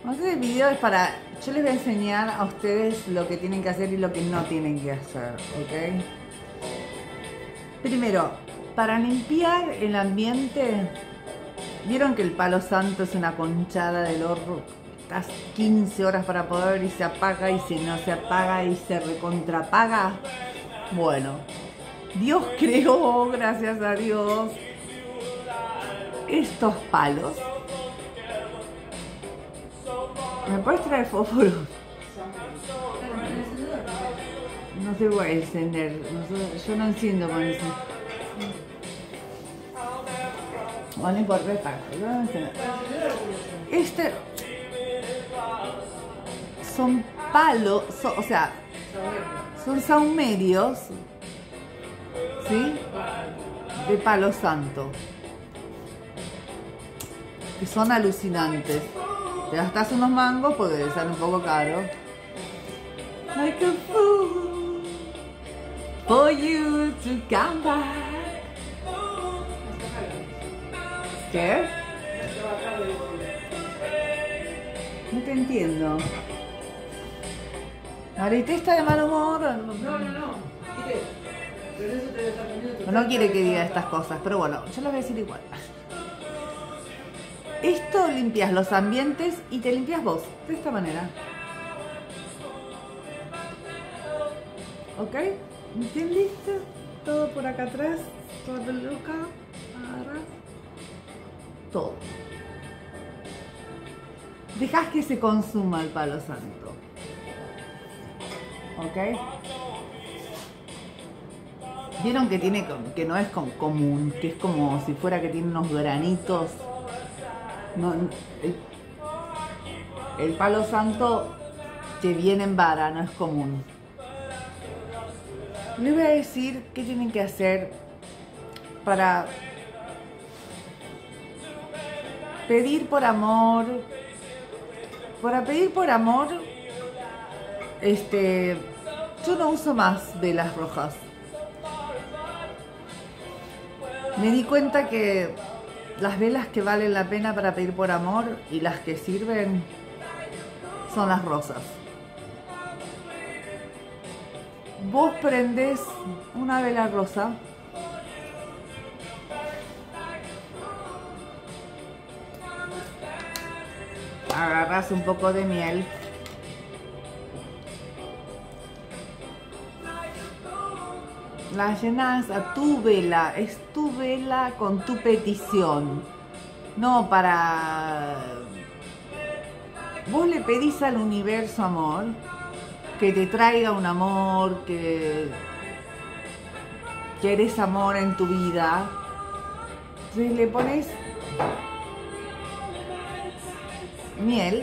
Este video es para... Yo les voy a enseñar a ustedes lo que tienen que hacer y lo que no tienen que hacer, ¿ok? Primero, para limpiar el ambiente, ¿vieron que el palo santo es una conchada del horno? Estás 15 horas para poder y se apaga y si no se apaga y se recontrapaga. Bueno, Dios creó, gracias a Dios, estos palos. ¿Me puedes traer fósforo? No se puede encender. Yo no enciendo con eso. Bueno, no importa, yo no enciendo. Son palos, o sea, son saumerios, ¿sí? De palo santo. Que son alucinantes. Te gastas unos mangos porque sale un poco caro. Like a fool for you to come back. ¿Qué? No te entiendo. Ahorita está de mal humor. No quiere que diga estas cosas, pero bueno, yo lo voy a decir igual. Esto limpias los ambientes y te limpias vos, de esta manera. ¿Ok? ¿Entendiste? Todo por acá atrás, todo el loca, agarras. Todo. Dejas que se consuma el palo santo. ¿Ok? Vieron que tiene, que no es común, que es como si fuera que tiene unos granitos. No, el palo santo que viene en vara, no es común. Les voy a decir qué tienen que hacer para pedir por amor. Para pedir por amor, yo no uso más velas rojas. Me di cuenta que las velas que valen la pena para pedir por amor y las que sirven son las rosas. Vos prendés una vela rosa. Agarrás un poco de miel. La llenas a tu vela, es tu vela con tu petición, no para... Vos le pedís al universo amor, que te traiga un amor, que querés amor en tu vida, entonces le pones miel,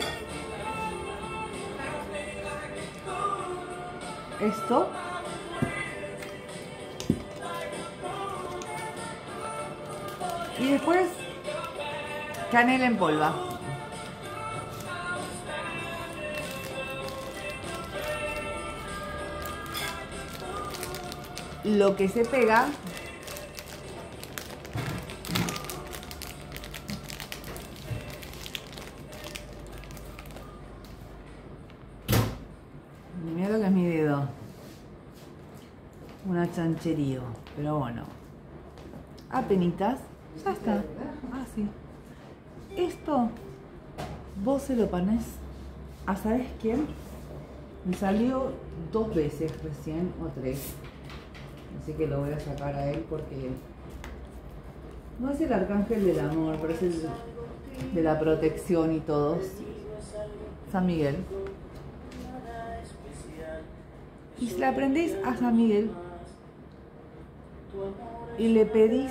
esto, y después canela en polvo. Lo que se pega mira lo que es mi dedo, una chancherío, pero bueno, apenitas. Ya está. Así. Esto vos se lo pones a ¿sabes quién? Me salió 2 veces recién o 3. Así que lo voy a sacar a él porque no es el arcángel del amor, pero es el de la protección y todo. San Miguel. Y si la aprendéis a San Miguel y le pedís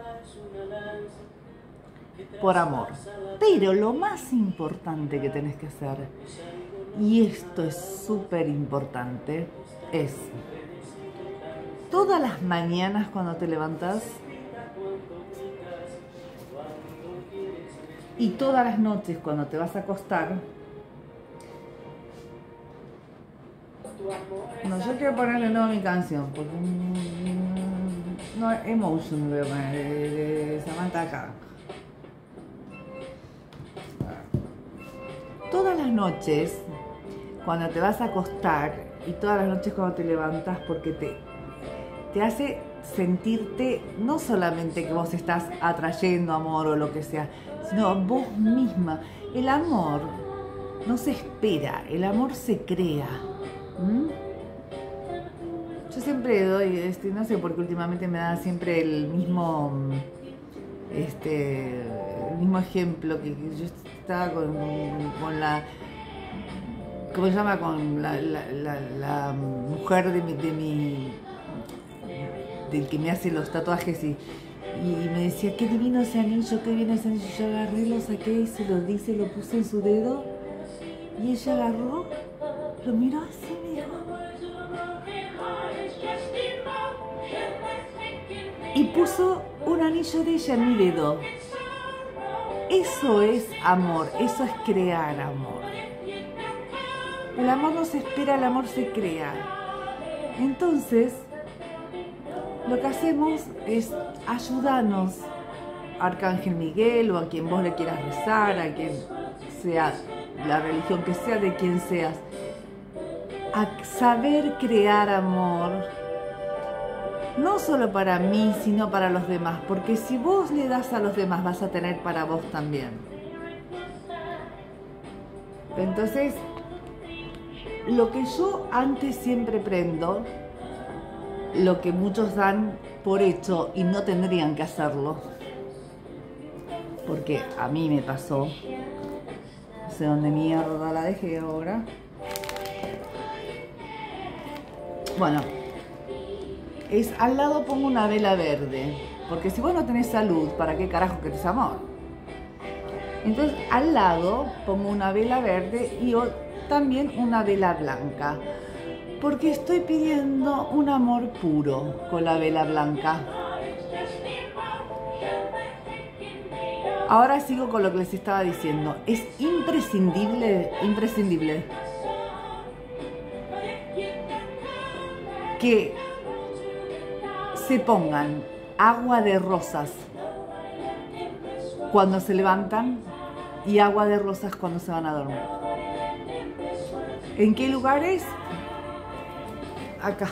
por amor. Pero lo más importante que tenés que hacer, y esto es súper importante, es todas las mañanas cuando te levantas y todas las noches cuando te vas a acostar. No, yo quiero ponerle nuevo mi canción, porque no, Emotion voy a poner, de Samantha acá. Todas todas las noches, cuando te vas a acostar y todas las noches cuando te levantas, porque te hace sentirte no solamente que vos estás atrayendo amor o lo que sea, sino vos misma. El amor no se espera, el amor se crea. Yo siempre doy, no sé por qué últimamente me da siempre el mismo ejemplo, que yo estaba con la, ¿cómo se llama? Con la mujer del que me hace los tatuajes y me decía, qué divino ese anillo, qué divino ese anillo. Yo agarré, lo saqué y se lo di, se lo puse en su dedo y ella agarró, lo miró así y me dijo, y puso un anillo de ella en mi dedo. Eso es amor, eso es crear amor. El amor no se espera, el amor se crea. Entonces, lo que hacemos es ayudarnos, Arcángel Miguel o a quien vos le quieras rezar, a quien sea, la religión que sea, de quien seas, a saber crear amor, no solo para mí, sino para los demás, porque si vos le das a los demás, vas a tener para vos también. Entonces, lo que yo antes siempre prendo, lo que muchos dan por hecho y no tendrían que hacerlo, porque a mí me pasó, no sé dónde mierda la dejé ahora. Bueno, es al lado pongo una vela verde, porque si vos no tenés salud, ¿para qué carajo querés amor? Entonces al lado pongo una vela verde y también una vela blanca, porque estoy pidiendo un amor puro con la vela blanca. Ahora sigo con lo que les estaba diciendo. Es imprescindible que se pongan agua de rosas cuando se levantan y agua de rosas cuando se van a dormir. ¿En qué lugares? Acá.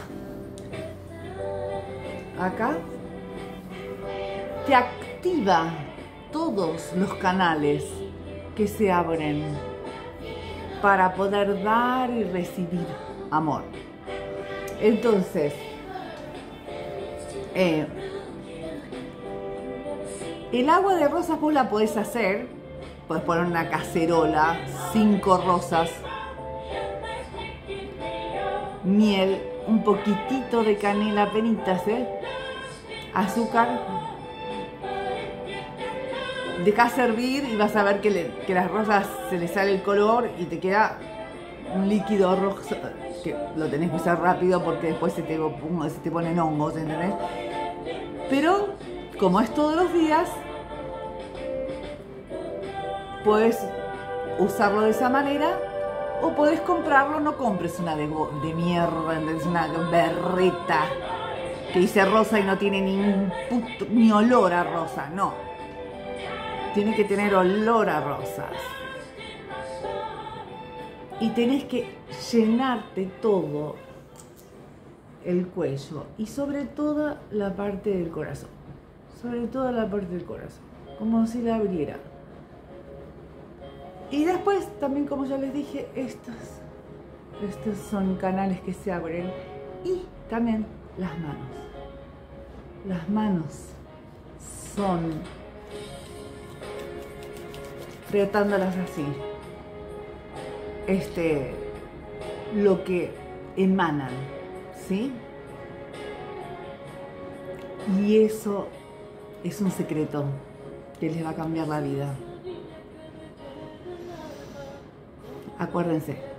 Acá. Te activa todos los canales que se abren para poder dar y recibir amor. Entonces, el agua de rosas vos la podés hacer, podés poner una cacerola, 5 rosas, miel, un poquitito de canela, penitas, azúcar, dejás hervir y vas a ver que las rosas se les sale el color y te queda un líquido rojo, que lo tenés que usar rápido porque después se te ponen hongos, ¿entendés? Pero como es todos los días, puedes usarlo de esa manera o puedes comprarlo. No compres una de mierda, ¿entendés? Una berreta que dice rosa y no tiene ni olor a rosa, no. Tiene que tener olor a rosas. Y tenés que llenarte todo el cuello y sobre toda la parte del corazón. Sobre toda la parte del corazón. Como si la abriera. Y después también, como ya les dije, estos son canales que se abren. Y también las manos. Las manos son, frotándolas así, lo que emanan, ¿sí? Y eso es un secreto que les va a cambiar la vida. Acuérdense,